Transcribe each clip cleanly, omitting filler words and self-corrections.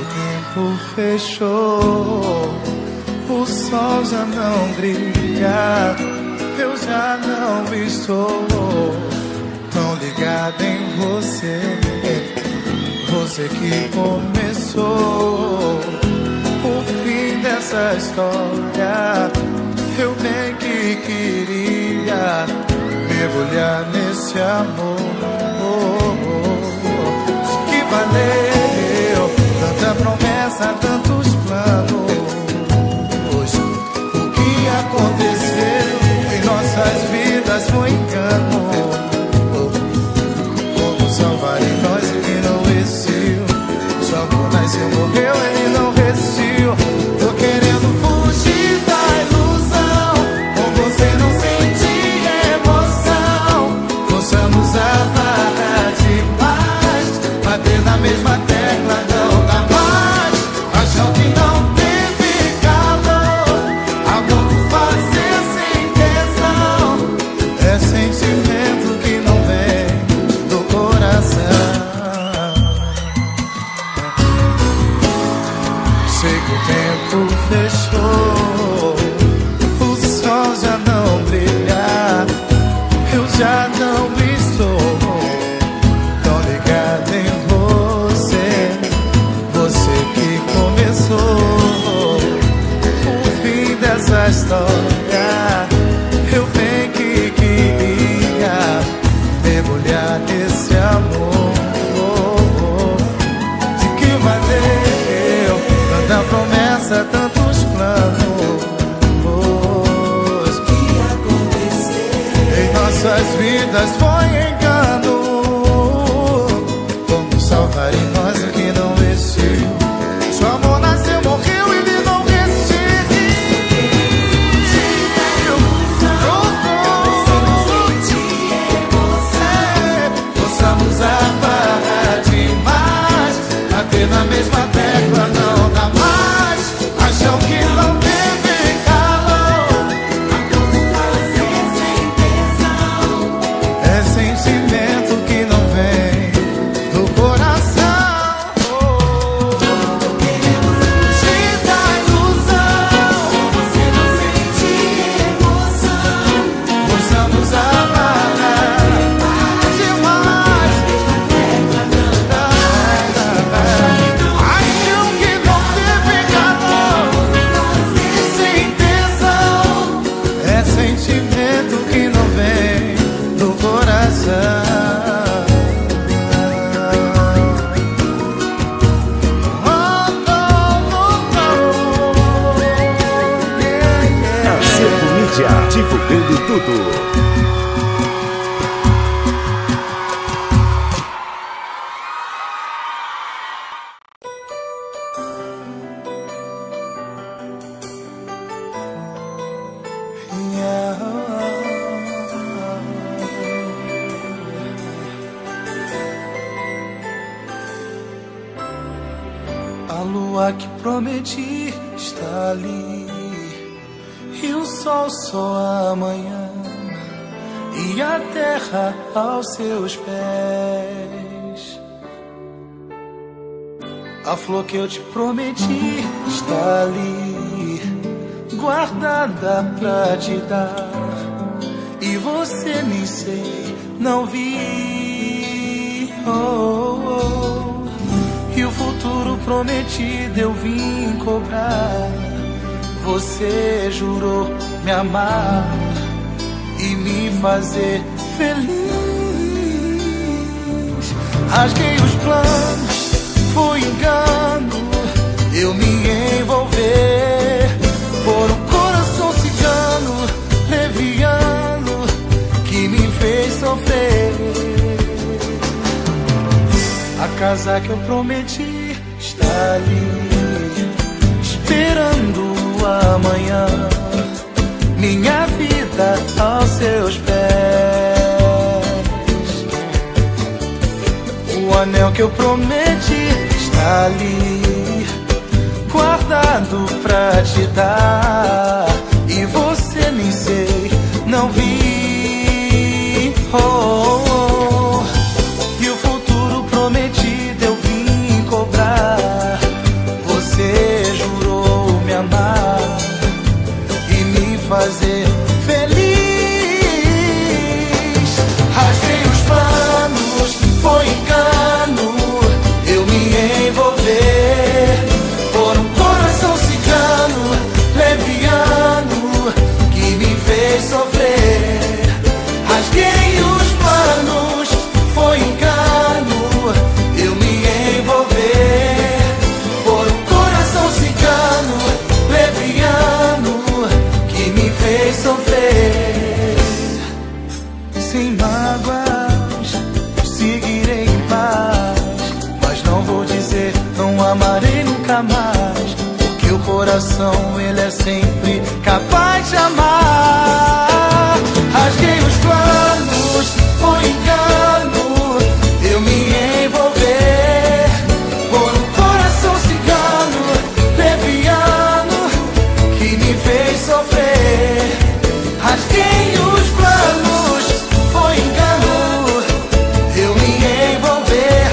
tempo fechou, o sol já não brilha, eu já não estou tão ligado em você. Você que começou o fim dessa história, eu bem que queria mergulhar nesse amor. Que valeu tanta promessa, tantos planos. O que aconteceu em nossas vidas foi engano. Como salvar em nós que não existiu? Só por nascer morreu, ele não resistiu. Tô querendo fugir da ilusão, com você não senti emoção. Forçamos a barra demais, bater na mesma tecla não dá mais. Acham que não teve calor, amor por fazer sem tesão. É sentimento que não vem do coração. Sei que o tempo fechou, o sol já não brilha, eu já não estou tão ligado em você. Você que começou o fim dessa história, eu bem que queria mergulhar nesse amor. De que valeu tanta promessa, tantos planos. O que aconteceu em nossas vidas foi engano. Como salvar em nós o que não existiu? Seu amor nasceu, morreu, ele não resistiu. Forçamos a barra demais, bater na mesma tecla não dá mais. Acham que não teve calor, fazer sem tesão. É sentimento que não vem do coração. Queremos fugir da ilusão, você não sente emoção. Forçamos a barra demais, acham que não teve calor, sem tesão. É sentimento que não vem do coração. Acervo Mídia, divulgando tudo. A lua que prometi está ali, e o sol só amanhã, e a terra aos seus pés. A flor que eu te prometi está ali, guardada pra te dar, e você nem sei, não vi. E o futuro prometido eu vim cobrar. Você jurou me amar e me fazer feliz. Rasguei os planos, foi engano eu me envolver por um coração cigano, leviano, que me fez sofrer. A casa que eu prometi está ali, esperando amanhã, minha vida aos seus pés. O anel que eu prometi está ali, guardado pra te dar, e você nem sei, não vi. E o futuro prometido eu vim cobrar. fazer feliz. Rasguei os planos, foi engano eu me envolver por um coração cigano, leviano, que me fez sofrer. Rasguei os planos, foi engano eu me envolver por um coração cigano, leviano, que me fez sofrer. Sem mágoas, seguirei em paz, mas não vou dizer não amarei nunca mais, porque o coração ele é sempre capaz de amar. Rasguei os planos, foi engano eu me envolver por um coração cigano, leviano, que me fez sofrer. Rasguei os planos, foi engano eu me envolver,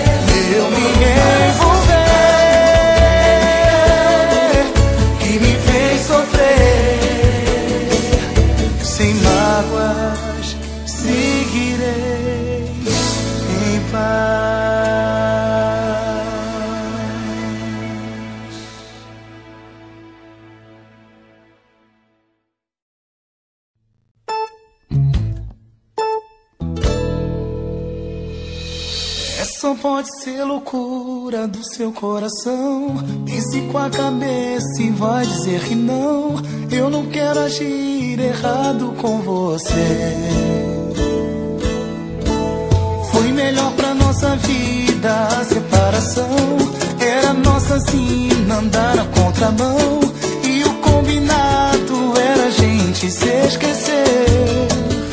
que me fez sofrer. Sem mágoas, seguirei em paz. Só pode ser loucura do seu coração. Pense com a cabeça e vai dizer que não. Eu não quero agir errado com você. Foi melhor pra nossa vida a separação. Era nossa sina andar na contramão, e o combinado era a gente se esquecer.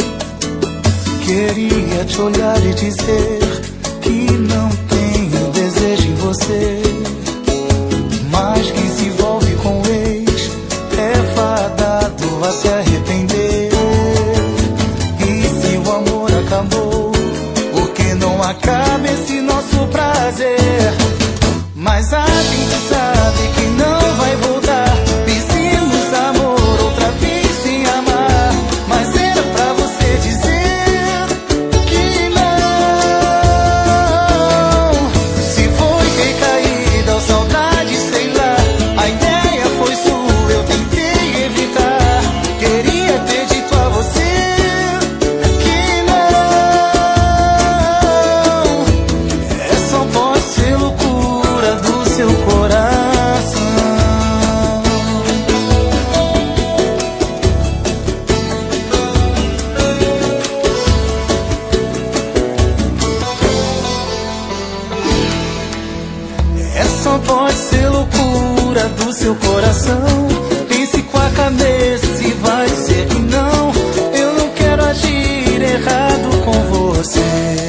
Queria te olhar e dizer que não tenho desejo em você, mas quem se envolve com o ex é fadado a se arrepender. E se o amor acabou, por que não acaba esse nosso prazer? Mas a gente sabe que não vai voltar. Fizemos amor outra vez sem amar, mas era pra você dizer do seu coração. Pense com a cabeça e vai dizer que não. Eu não quero agir errado com você.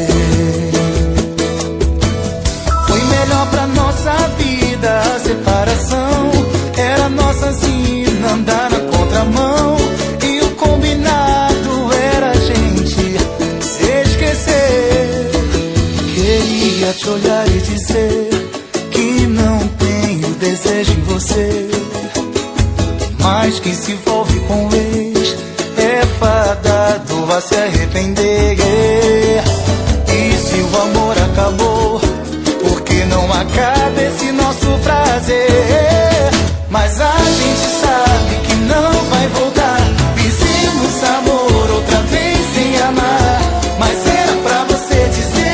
Foi melhor pra nossa vida a separação. Era nossa sina andar na contramão, e o combinado era a gente se esquecer. Queria te olhar e dizer que não tenho desejo em você, mas quem se envolve com o ex é fadado a se arrepender. E se o amor acabou, por que não acaba esse nosso prazer? Mas a gente sabe que não vai voltar. Fizemos amor outra vez sem amar, mas era pra você dizer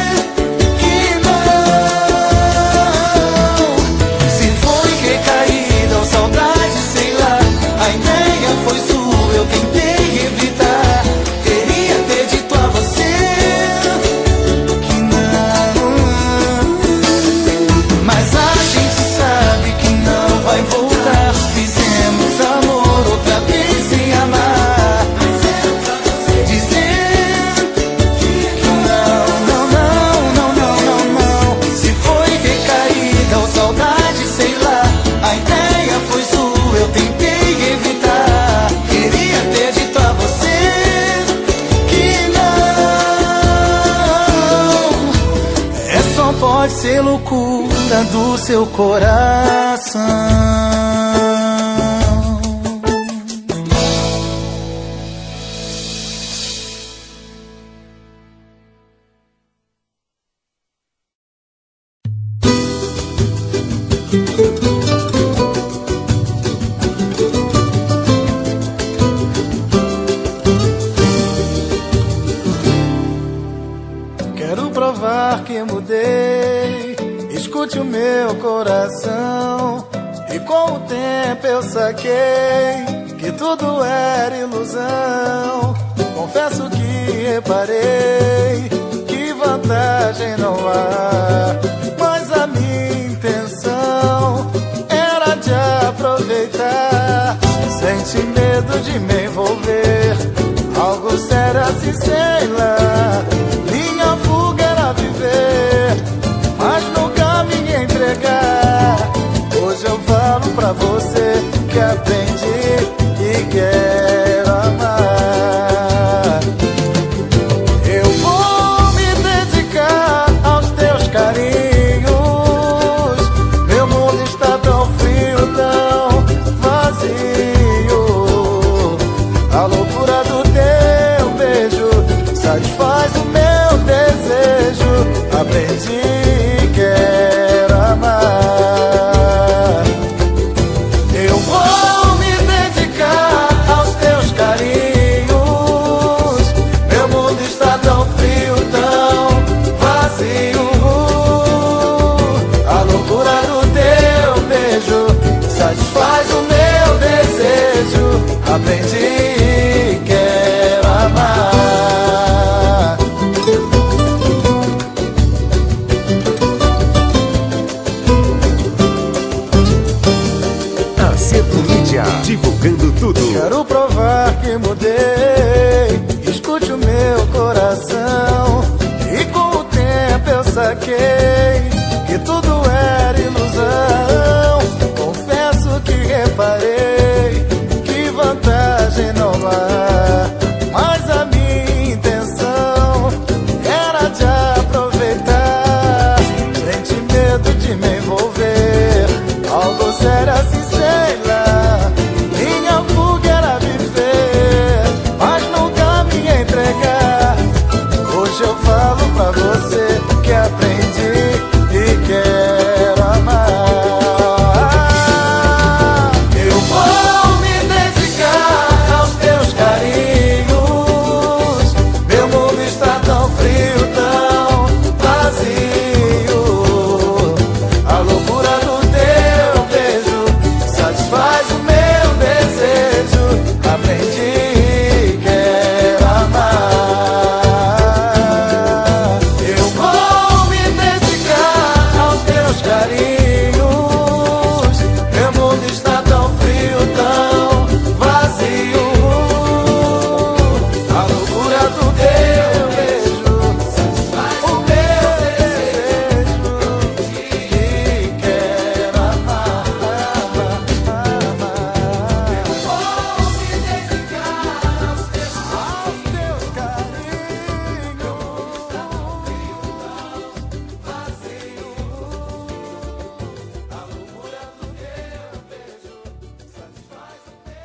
eu tentei evitar. Queria ter dito a você que não, mas a gente sabe que não vai voltar. Fizemos amor outra vez sem amar, mas era pra você dizer que não, não, não, não, não, não. Se foi recaída ou saudade, sei lá, a ideia foi sua, eu tentei evitar. Queria ter dito a você que não. Só pode ser loucura do seu coração. que mudei. Escute o meu coração. E com o tempo eu saquei que tudo era ilusão. Confesso que reparei que vantagem não há, mas a minha intenção era de aproveitar. Sente medo de me envolver, algo sério assim, sei lá. Minha fuga era viver, mas nunca me entregar. Hoje eu falo pra você que aprendi e quero amar. Eu vou me dedicar aos teus carinhos. Meu mundo está tão frio, tão vazio. A loucura do teu beijo satisfaz o meu desejo. Aprendi e quero amar. Eu vou me dedicar aos teus carinhos. Meu mundo está tão frio, tão vazio. A loucura do teu beijo satisfaz o meu desejo. Aprendi e quero amar. Acerto Mídia, divulgando tudo. Quero provar que mudei. Escute o meu coração. E com o tempo eu saquei que tudo era ilusão. Confesso que reparei que vantagem não há, mas a minha intenção era de aproveitar. Sente medo de me envolver, algo sério assim, sei lá. Minha fuga era viver, mas nunca me entregar. Hoje eu falo pra você que aprendi e quero amar. Eu vou me dedicar aos teus carinhos. Meu mundo está tão frio, tão vazio. A loucura do teu beijo satisfaz o meu desejo. Aprendi e quero amar. Eu vou me dedicar aos teus carinhos. Meu mundo está tão frio, tão vazio. A loucura do teu beijo satisfaz o meu desejo. E quero amar, amar. Eu vou me dedicar aos teus carinhos. Vazio. A loucura do teu beijo satisfaz o meu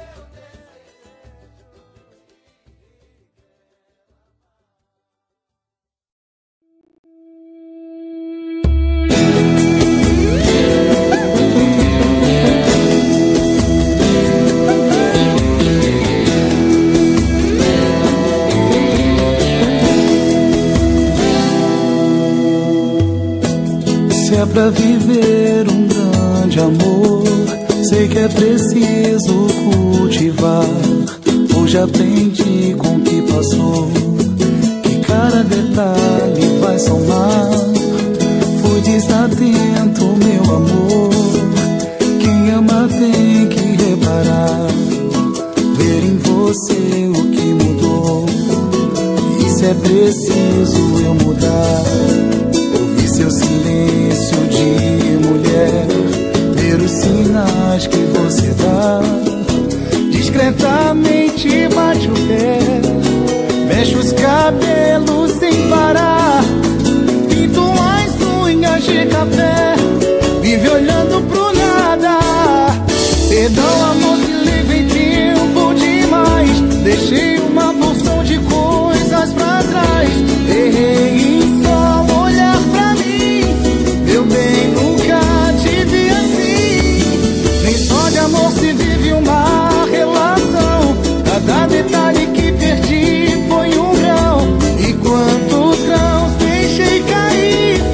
Se é pra viver um grande amor, sei que é preciso cultivar. Hoje aprendi com o que passou, que cada detalhe vai somar. Fui desatento, meu amor. Quem ama tem que reparar, ver em você o que mudou. E se é preciso eu mudar, ouvir seu silêncio de mulher, ver os sinais que você dá. Discretamente bate o pé, mexe os cabelos sem parar, pinto as unhas de café, vive olhando pro nada. Perdão, amor, se levei tempo demais, deixei uma porção de coisas pra trás. Errei em só olhar pra mim, meu bem, nunca te vi assim. Nem só de amor se vive uma relação, cada detalhe que perdi foi um grão. E quantos grãos deixei cair,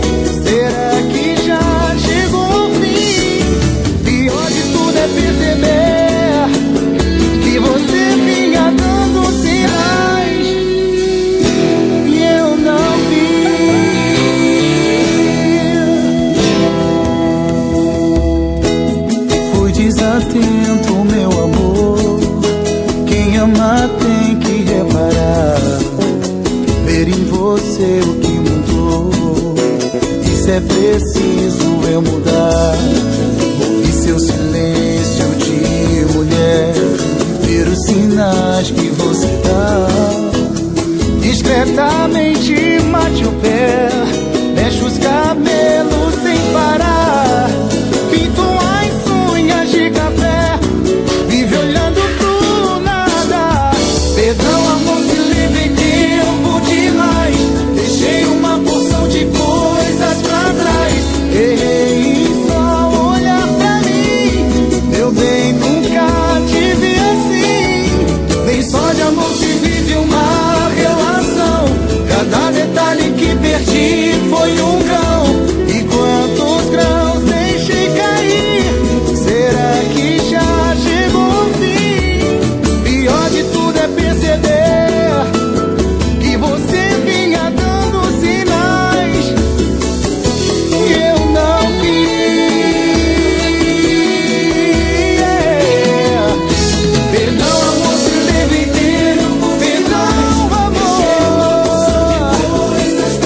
ama tem que reparar, ver em você o que mudou. Isso é preciso eu mudar. Ouvir seu silêncio de mulher, ver os sinais que você dá. Discretamente mate o pé, mexe os cabelos sem parar, pinto as unhas de café, vive olhando pro nada. Perdão, amor, se livre tempo demais, deixei uma porção de coisas pra trás. Errei em só olhar pra mim, meu bem, nunca te vi assim. Nem só de amor se vive uma relação, cada detalhe que perdi foi um grão. E quantos grãos deixei cair, será que já chegou ao fim? Pior de tudo é perceber que você vinha dando sinais e eu não vi. Perdão, amor, se leve inteiro. Perdão, amor, eu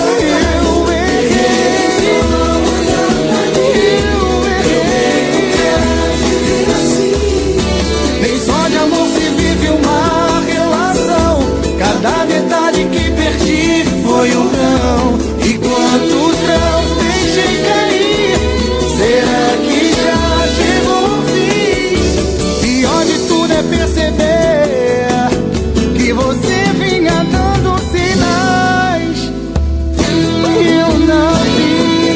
errei. Nem só de amor se vive uma relação, cada detalhe que perdi foi um grão. E quantos grãos deixei cair, será que já chegou o fim? Pior de tudo é perceber que você vinha dando sinais e eu não vi.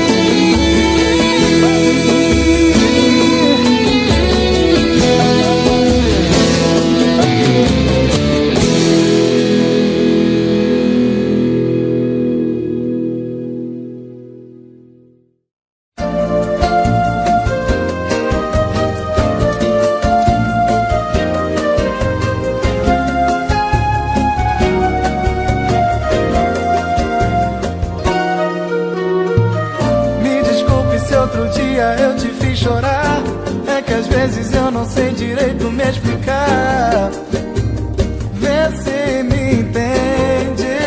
Me desculpe se outro dia eu te fiz chorar, é que às vezes eu não sei direito me explicar. Vê se me entende.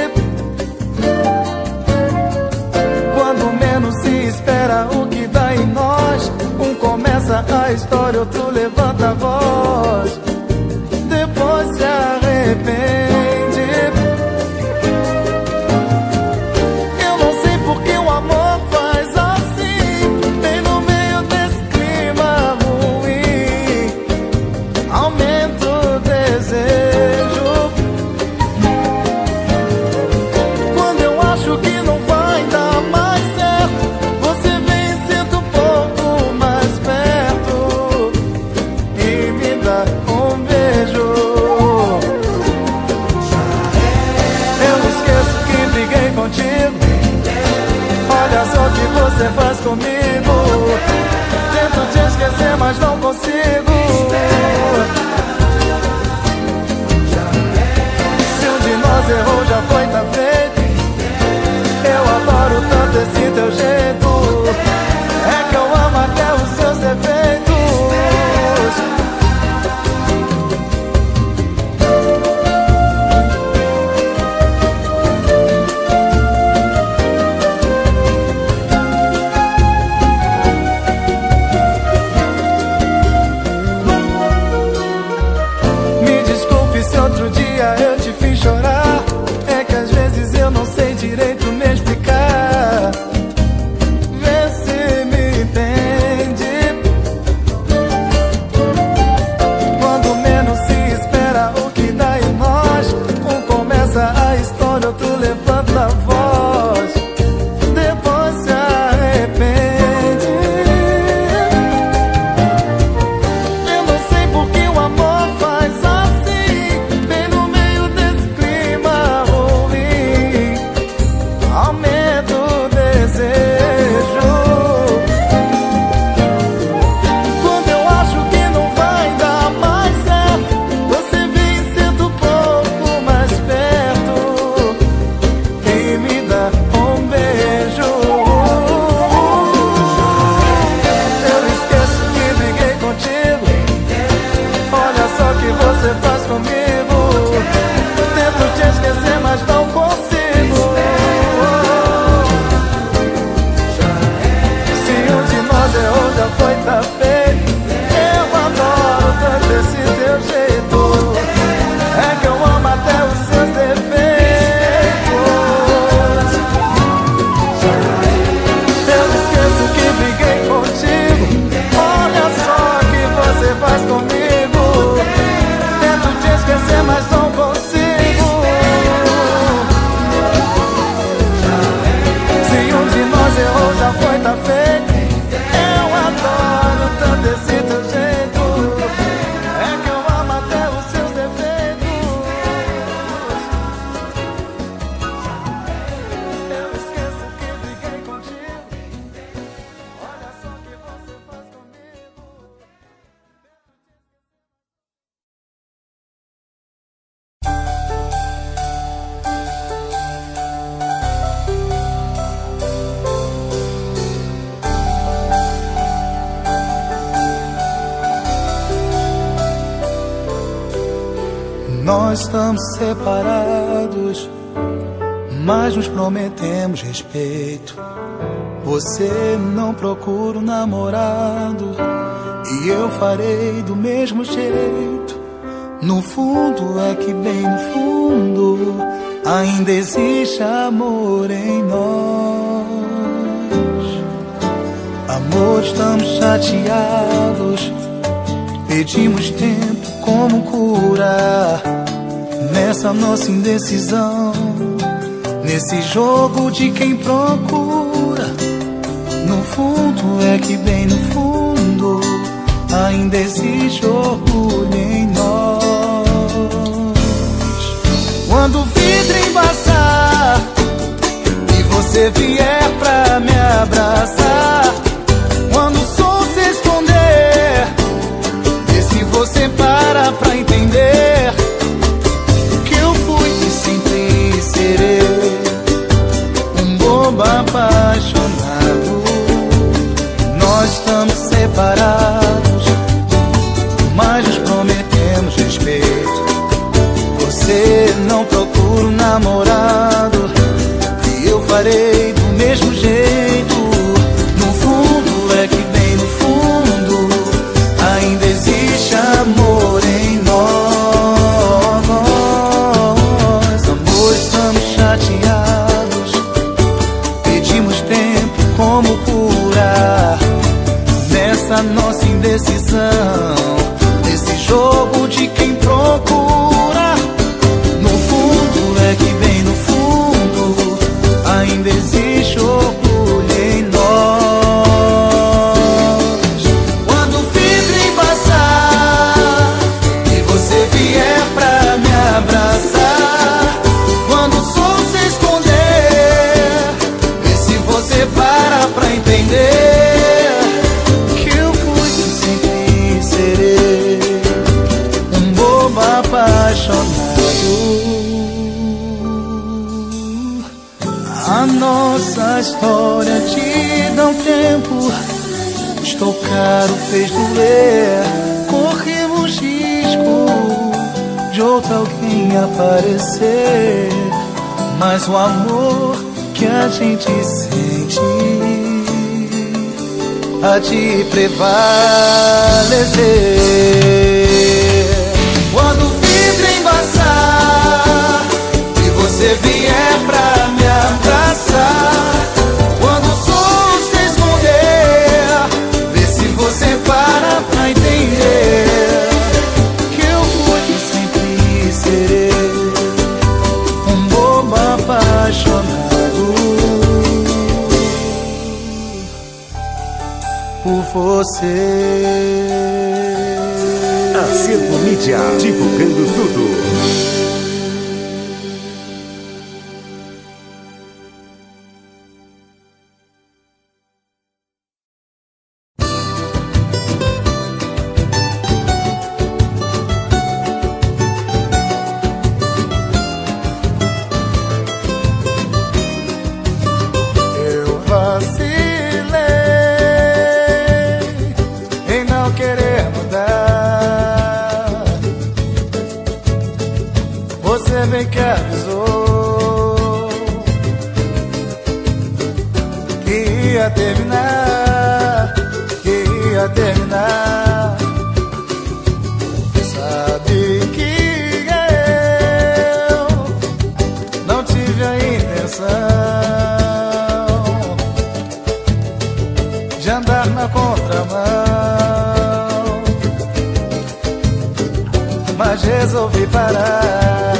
Quando menos se espera, o que dá em nós, um começa a história, outro levanta a voz, depois se arrepende. Eu não sei porque o amor faz assim, bem no meio desse clima ruim, aumenta o desejo. Quando eu acho que não vai dar mais certo, você vem e senta um pouco mais perto e me dá um beijo. Eu não esqueço que briguei contigo, olha só o que você faz comigo. Tento te esquecer, mas não consigo. Se um de nós errou, já foi, tá feito. Eu adoro tanto esse teu jeito, é que eu amo até os seus defeitos. Me desculpe se outro dia eu te fiz chorar, é que às vezes eu não sei direito me explicar. Vê se me entende. Quando menos se espera, o que dá em nós, um começa a história, outro levanta a voz, depois se arrepende. Eu não sei porque o amor faz assim, bem no meio Tento te esquecer, mas não consigo. Se um de nós errou, já foi, tá feito. Eu adoro tanto esse teu jeito. É que eu amo até os seus defeitos. Eu esqueço que briguei contigo. Olha só o que você faz comigo. Tento te esquecer, mas não consigo. Se um de nós errou, já foi, tá feito. Eu adoro tanto esse teu jeito. É que eu amo até os seus defeitos. Eu esqueço que briguei contigo. Olha só o que você faz comigo. Nós estamos separados, mas nos prometemos respeito. Você não procura um namorado e eu farei do mesmo jeito. No fundo é que bem no fundo ainda existe amor em nós. Amor, estamos chateados, pedimos tempo, como curar nessa nossa indecisão, nesse jogo de quem procura. No fundo é que bem no fundo ainda existe orgulho em nós. Quando o vidro embaçar e você vier pra me abraçar, quando o sol se esconder, vê se você para pra entender que eu fui e sempre serei um bobo apaixonado. Nós estamos separados, mas nos prometemos respeito. Você não procura um namorado e eu farei do mesmo jeito. No fundo é que bem no fundo ainda existe amor em nós. Amor, estamos chateados, pedimos tempo, como curar nessa nossa indecisão, nesse jogo de quem procura. No fundo é que bem no fundo ainda existe orgulho em nós. Quando o vidro embaçar e você vier pra me abraçar, quando o sol se esconder, vê se você para pra entender que eu fui e sempre serei um bobo apaixonado. A nossa história te dá um tempo, custou caro, fez doer. Corremos risco de outro alguém aparecer, mas o amor que a gente sente há de prevalecer. Quando o vidro embaçar e você vier pra me abraçar, quando o sol se esconder, vê se você para pra entender que eu fui e sempre serei um bobo apaixonado por você. Acervo Mídia, divulgando tudo. Eu vacilei em não querer mudar. Você bem que avisou que ia terminar, que ia terminar. Sabe que eu não tive a intenção de andar na contramão, mas resolvi parar.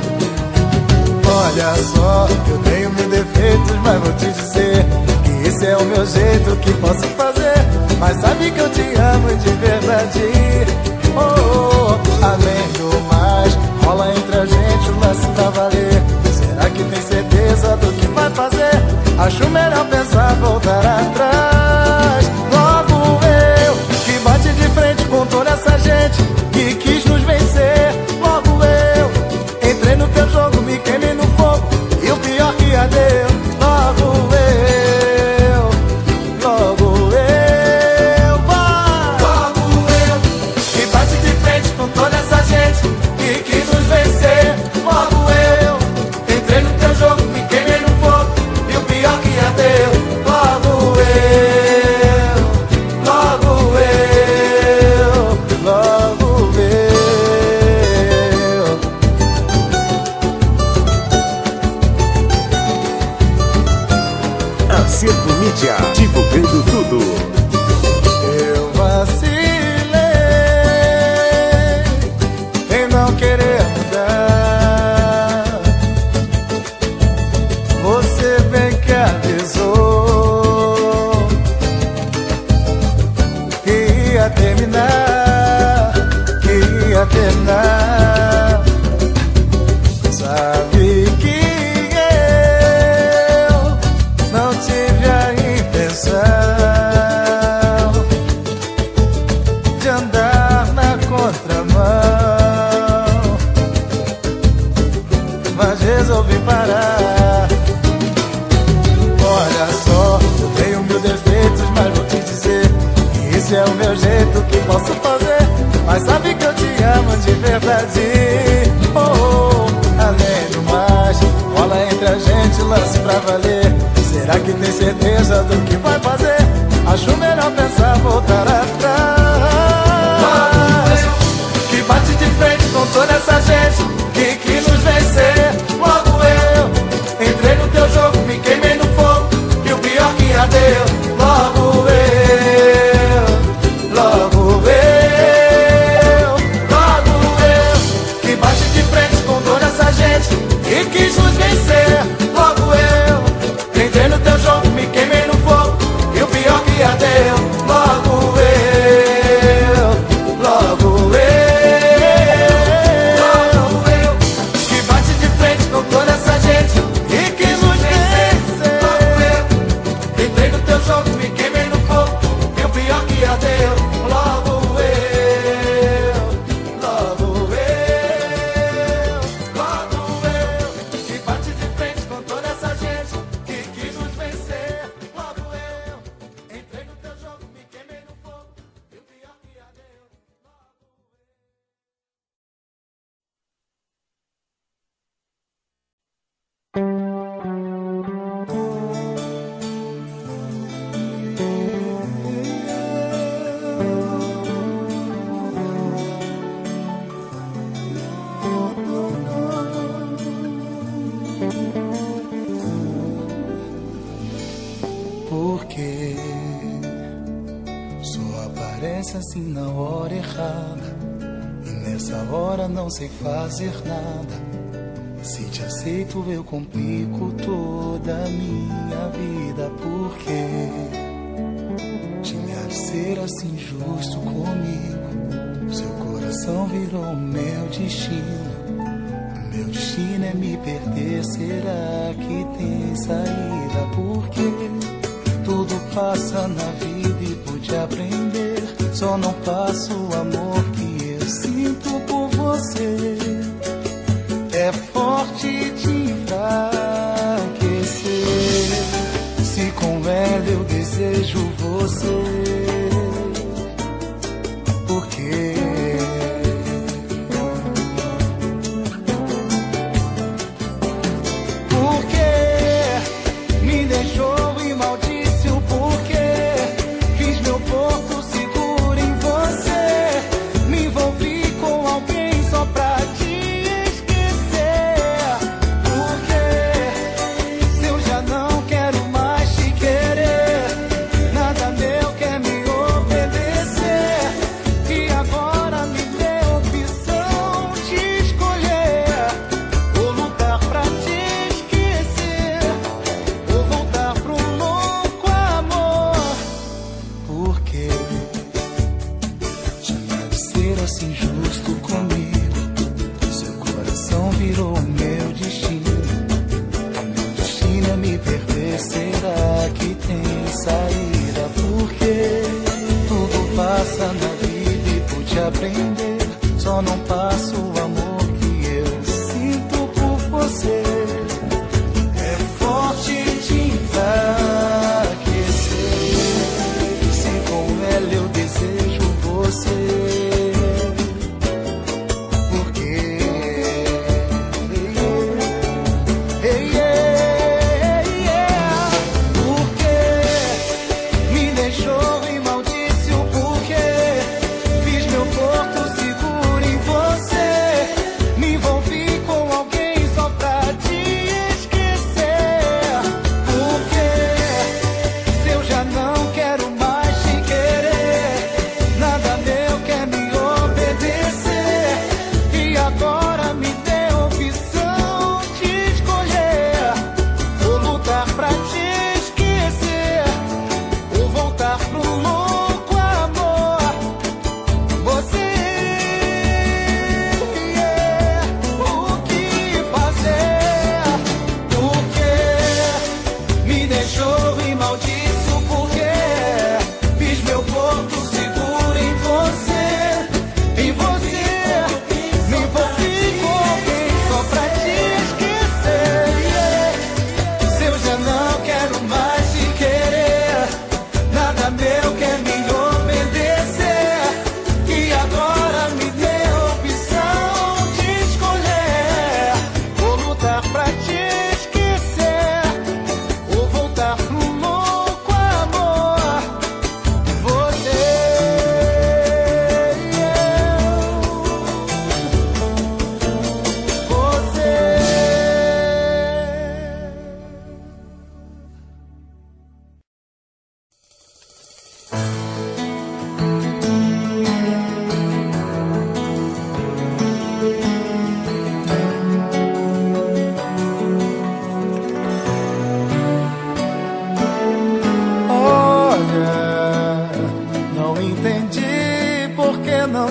Olha só, eu tenho mil defeitos, mas vou te dizer que esse é o meu jeito, que posso fazer. Mas sabe que eu te amo de verdade. Oh, oh, além do mais, rola entre a gente um lance pra valer. Será que tem certeza do que vai fazer? Acho melhor pensar voltar atrás. Logo eu, que bate de frente com toda essa gente que quis nos vencer. Logo eu, entrei no teu jogo, me queimei no fogo, e o pior que já deu. Logo eu, logo eu, vai. Logo eu, que bate de frente com toda essa gente que quis nos vencer. Logo eu, entrei no teu jogo, me queimei no fogo, e o pior que já deu. Logo eu, logo eu, logo eu. Acervo Mídia, divulgando tudo. Eu vacilei em não querer mudar. Você bem que avisou que ia terminar, que ia terminar. Sabe que eu não tive a intenção de andar na contramão, mas resolvi parar. Olha só, eu tenho mil defeitos, mas vou te dizer que esse é o meu jeito, que posso fazer. Mas sabe que eu te amo de verdade. Oh, oh, além do mais, rola entre a gente lance pra valer. Será que tem certeza do que vai fazer? Acho melhor pensar voltar atrás. Que bate de frente com toda essa gente que quis nos vencer. Logo eu, entrei no teu jogo, me queimei no fogo, e o pior que já deu. Logo eu, logo eu, logo eu, que bate de frente com toda essa gente que quis nos vencer. Logo eu, entrei no teu jogo, me queimei no fogo, e o pior que já deu. Logo eu, logo eu, que bate de frente com toda essa gente que quis nos vencer. Logo eu, entrei no teu jogo, me queimei no fogo, e o pior que já deu. Logo eu, logo eu, que bate de frente com toda essa gente que quis nos vencer. Logo eu, entrei no teu jogo, me queimei no fogo, e o pior que já deu. Porque só aparece assim na hora errada, e nessa hora não sei fazer nada. Se te aceito eu complico toda a minha vida. Porque tinha de ser assim justo comigo. Seu coração virou meu destino. Meu destino é me perder. Será que tem saída? Porque tudo passa na vida e pude aprender. Só não passa o amor que eu sinto por você. É forte de enfraquecer. Se com ela eu desejo você. Porque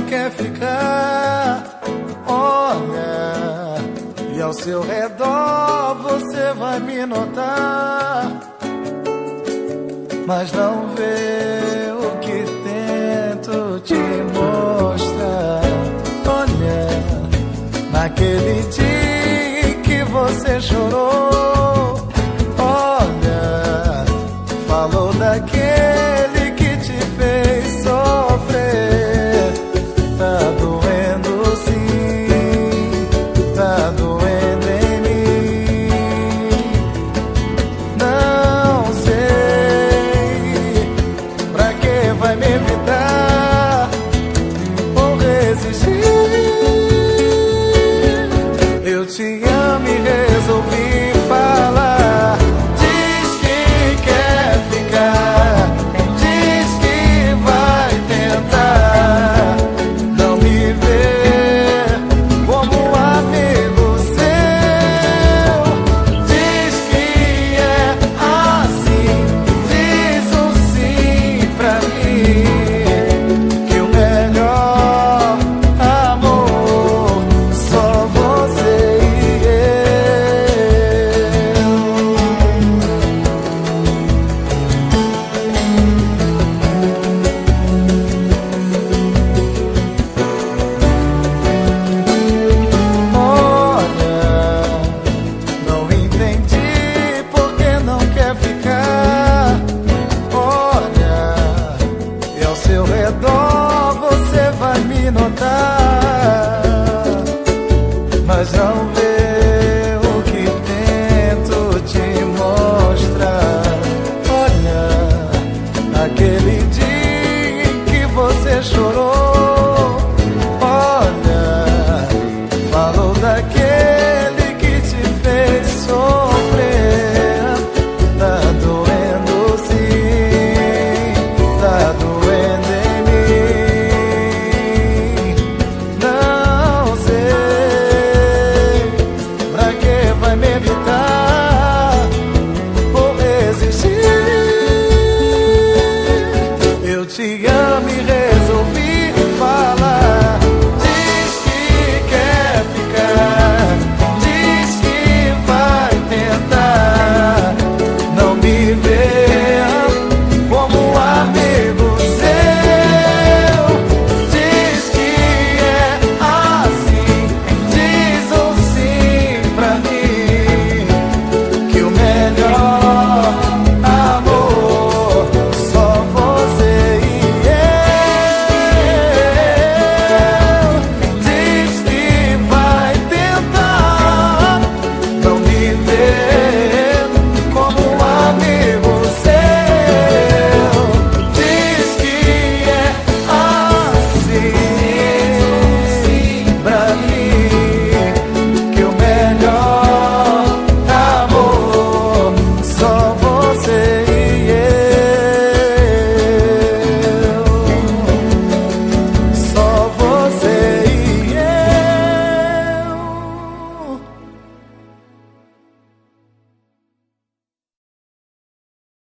quer ficar. Olha, e ao seu redor você vai me notar, mas não vê o que tento te mostrar. Olha, naquele dia em que você chorou, olha, falou daquele que te fez sofrer. Tá doendo sim, tá doendo em mim. Não sei pra que vai me evitar ou resistir. Eu te amo e resolvi falar. Diz que quer ficar, diz que vai tentar não me ver como amigo seu. Diz que é assim, diz um sim pra mim, que o melhor amor só você e eu. Olha, não entendi por que não quer ficar. Olha, e ao seu redor você vai me notar, mas não vê o que tento te mostrar. Olha, naquele dia em que você chorou, olha, falou daquele